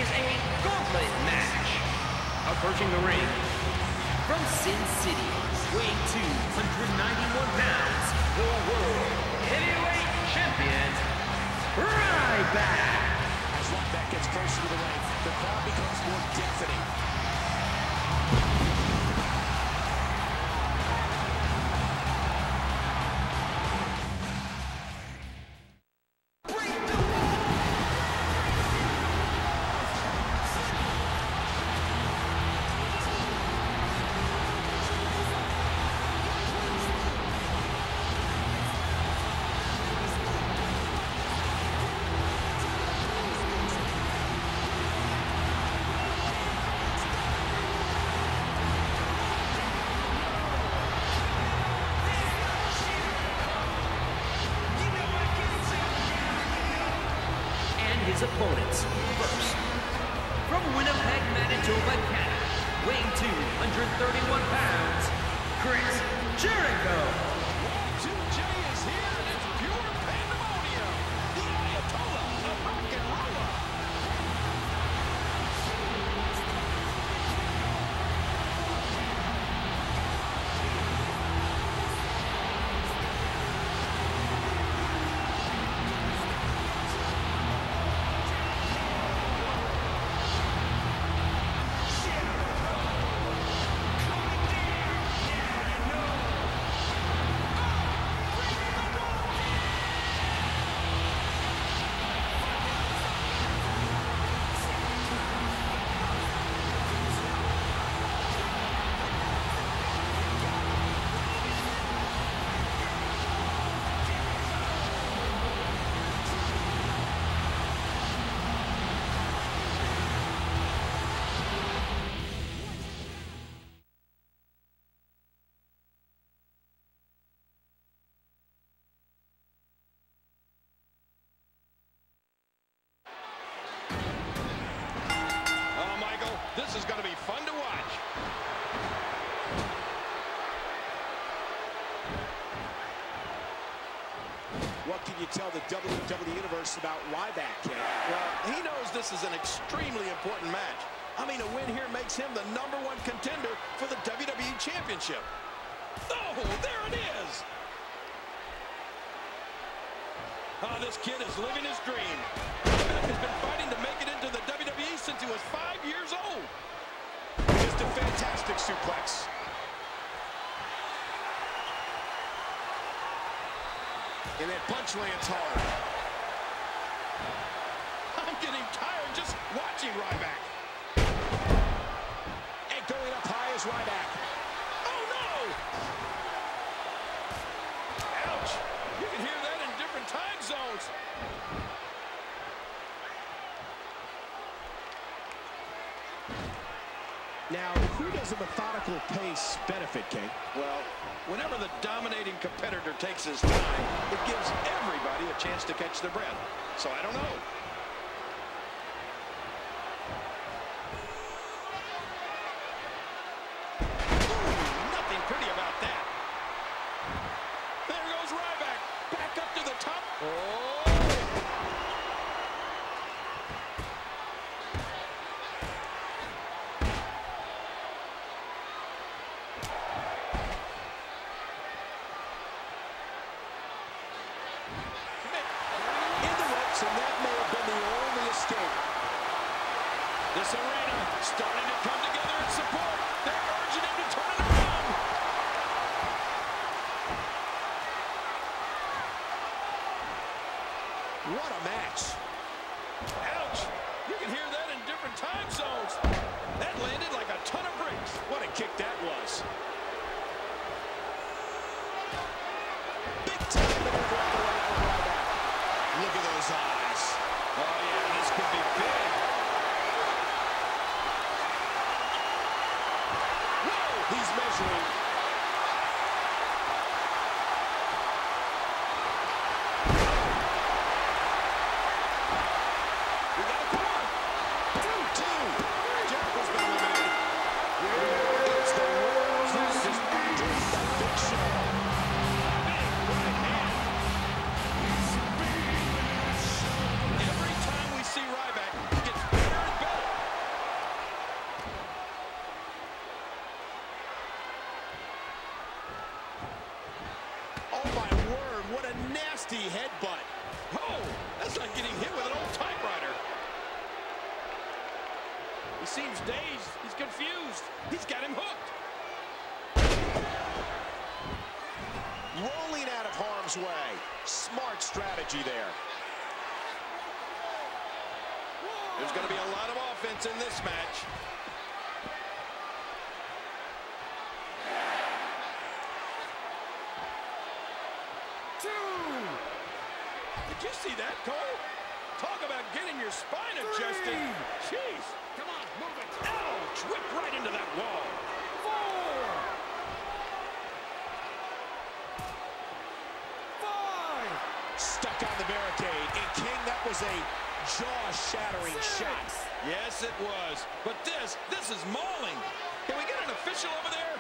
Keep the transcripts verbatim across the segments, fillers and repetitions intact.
is a gauntlet match. Approaching the ring, from Sin City, weighing two hundred ninety-one pounds, the World Heavyweight Champion, Ryback. As Ryback gets closer to the ring, the crowd becomes more deafening. His opponents. First, from Winnipeg, Manitoba, Canada, weighing two hundred thirty-one pounds, Chris Jericho. two J is here, and it's pure pandemonium. The Ayatollah of rock and roll. This is going to be fun to watch. What can you tell the W W E Universe about Ryback, Ken? Well, he knows this is an extremely important match. I mean, a win here makes him the number one contender for the W W E Championship. Oh, there it is! Oh, this kid is living his dream. Ryback has been fighting to make it into the W W E since he was five years old. Just a fantastic suplex. And that punch lands hard. I'm getting tired just watching Ryback. And going up high is Ryback. Oh, no! Ouch! You can hear that in different time zones. Now, who does a methodical pace benefit, King? Well, whenever the dominating competitor takes his time, it gives everybody a chance to catch their breath. So I don't know. Ooh, nothing pretty about that. There goes Ryback. Back up to the top. Oh! And that may have been the only escape. This arena starting to come together in support. They're urging him to turn it around. What a match. Ouch. You can hear that in different time zones. That landed like a ton of bricks. What a kick that was. Big time maneuver all the way for Ryback. Look at those eyes. Oh, yeah, this could be big. Whoa, he's measuring. We got a one. Two, two. Jericho's been eliminated. It's the world's largest Andre the Big Show. Big right hand. Every time we He seems dazed. He's confused. He's got him hooked. Rolling out of harm's way. Smart strategy there. There's going to be a lot of offense in this match. Two. Did you see that, Cole? Talk about getting your spine adjusted. Jeez. Come on, move it. Ouch! Whipped right into that wall. Four. Five. Stuck on the barricade. And King, that was a jaw-shattering shot. Yes, it was. But this, this is mauling. Can we get an official over there?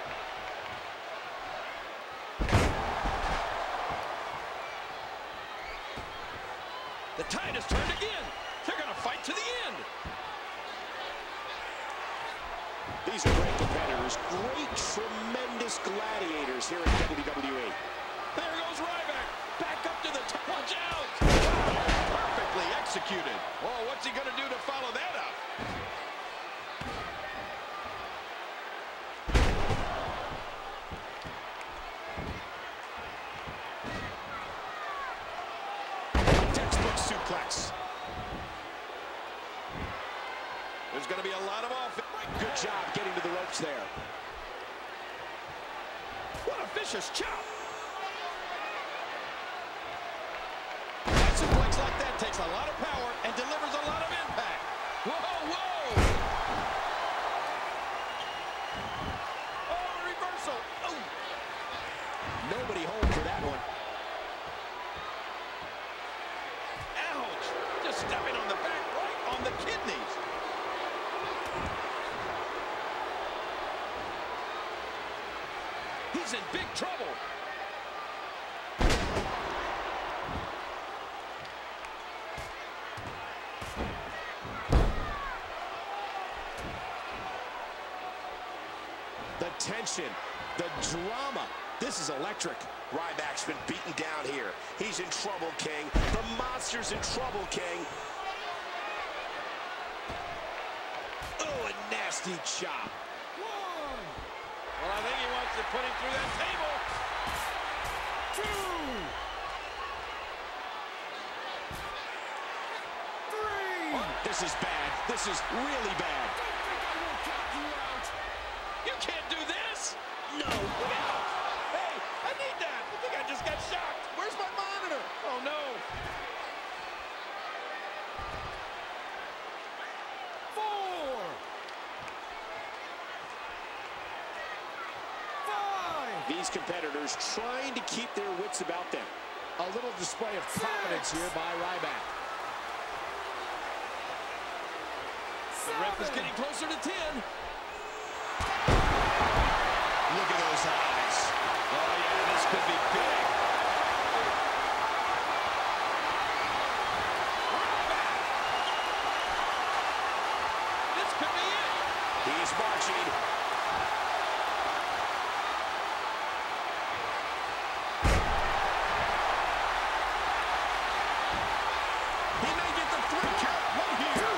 The tide has turned again. They're going to fight to the end. These are great competitors. Great, tremendous gladiators here in W W E. There goes Ryback. Back up to the top. Watch out. Wow, perfectly executed. Oh, what's he going to do to follow that up? Textbook suplex. There's going to be a lot of offense. Good job getting to the ropes there. What a vicious chop. A suplex like that takes a lot of power and delivers a lot of impact. Whoa, whoa. Oh, reversal. Oh. Nobody home for that one. Ouch. Just stepping on the back, right on the kidneys. He's in big trouble. The tension, the drama. This is electric. Ryback's been beaten down here. He's in trouble, King. The monster's in trouble, King. Oh, a nasty chop. One. Well, I think he wants to put him through that table. Two. Three. Oh, this is bad. This is really bad. Don't think I won't count you out. You can't do this. No. Look out. Hey, I need that. I think I just got shocked. Where's my monitor? Oh, no. Four. Five. These competitors trying to keep their wits about them. A little display of confidence here by Ryback. The ref is getting closer to ten. Look at those eyes. Oh, yeah, this could be big. This could be it. He's marching. He may get the three count right here.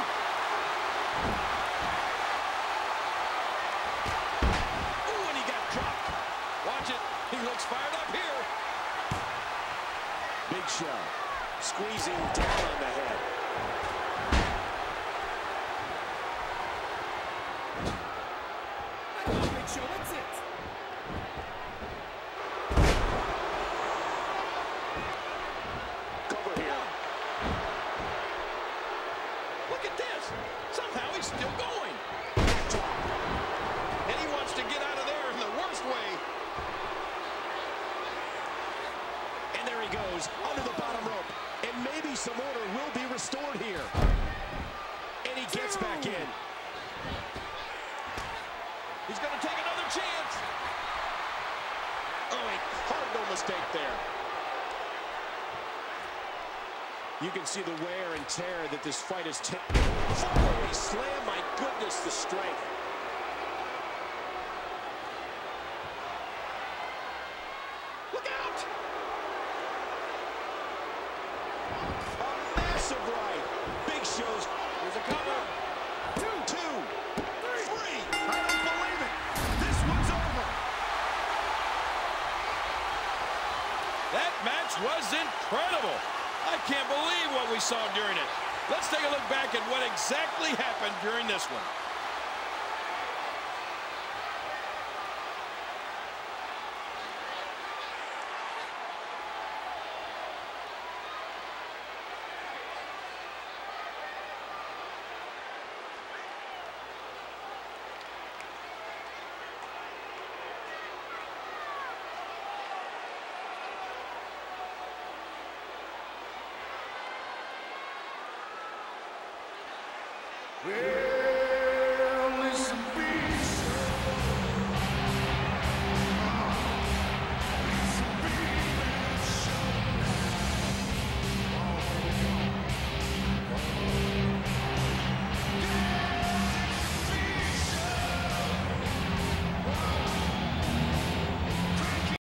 Ooh, and he got dropped. Watch it. He looks fired up here. Big Show squeezing down on the head. Come on, Big Show, that's it. Cover here. Look at this. Somehow he's still going. And he wants to get out of there in the worst way. And there he goes, under the bottom rope. And maybe some order will be restored here. And he gets back in. He's going to take another chance. Oh, hard no mistake there. You can see the wear and tear that this fight has taken. Holy slam, my goodness, the strength. Look out. A massive right. Big Show's. Here's a cover. Two. Two. That match was incredible. I can't believe what we saw during it. Let's take a look back at what exactly happened during this one. We're